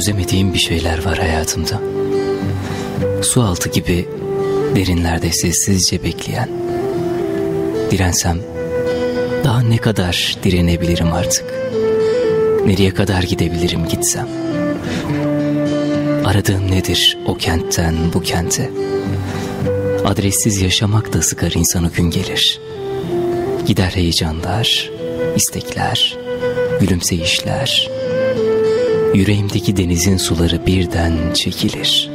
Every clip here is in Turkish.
Çözemediğim bir şeyler var hayatımda. Su altı gibi derinlerde sessizce bekleyen. Dirensem daha ne kadar direnebilirim artık? Nereye kadar gidebilirim gitsem? Aradığım nedir o kentten bu kente? Adressiz yaşamak da sıkar insanı gün gelir. Gider heyecanlar, istekler, gülümseyişler. Yüreğimdeki denizin suları birden çekilir.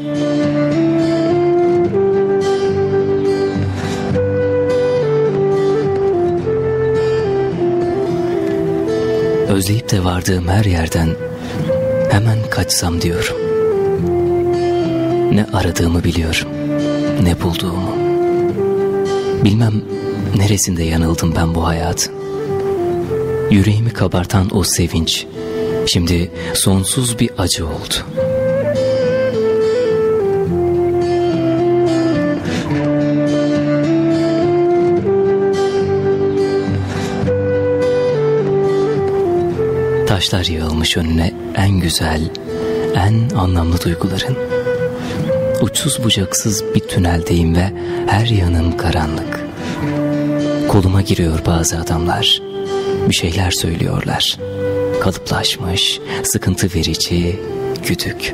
Özleyip de vardığım her yerden hemen kaçsam diyorum. Ne aradığımı biliyorum, ne bulduğumu. Bilmem neresinde yanıldım ben bu hayatın. Yüreğimi kabartan o sevinç şimdi sonsuz bir acı oldu. Taşlar yığılmış önüne en güzel, en anlamlı duyguların. Uçsuz bucaksız bir tüneldeyim ve her yanım karanlık. Koluma giriyor bazı adamlar. Bir şeyler söylüyorlar. Kalıplaşmış, sıkıntı verici, güdük.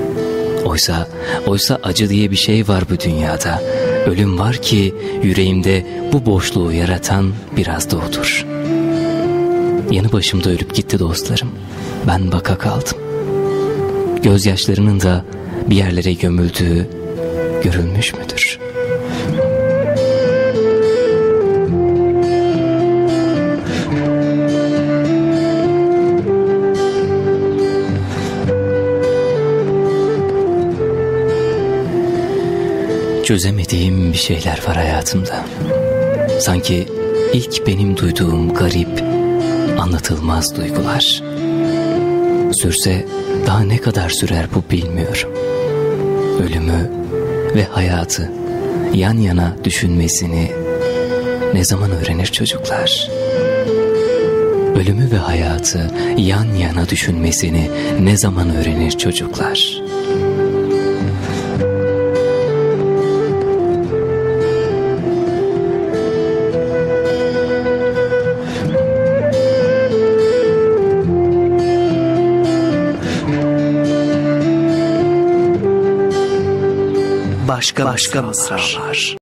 Oysa acı diye bir şey var bu dünyada. Ölüm var ki yüreğimde bu boşluğu yaratan biraz da odur. Yanı başımda ölüp gitti dostlarım. Ben baka kaldım. Gözyaşlarının da bir yerlere gömüldüğü görülmüş müdür? Çözemediğim bir şeyler var hayatımda. Sanki ilk benim duyduğum garip, anlatılmaz duygular. Sürse daha ne kadar sürer bu bilmiyorum. Ölümü ve hayatı yan yana düşünmesini ne zaman öğrenir çocuklar? Ölümü ve hayatı yan yana düşünmesini ne zaman öğrenir çocuklar? Başka masallar.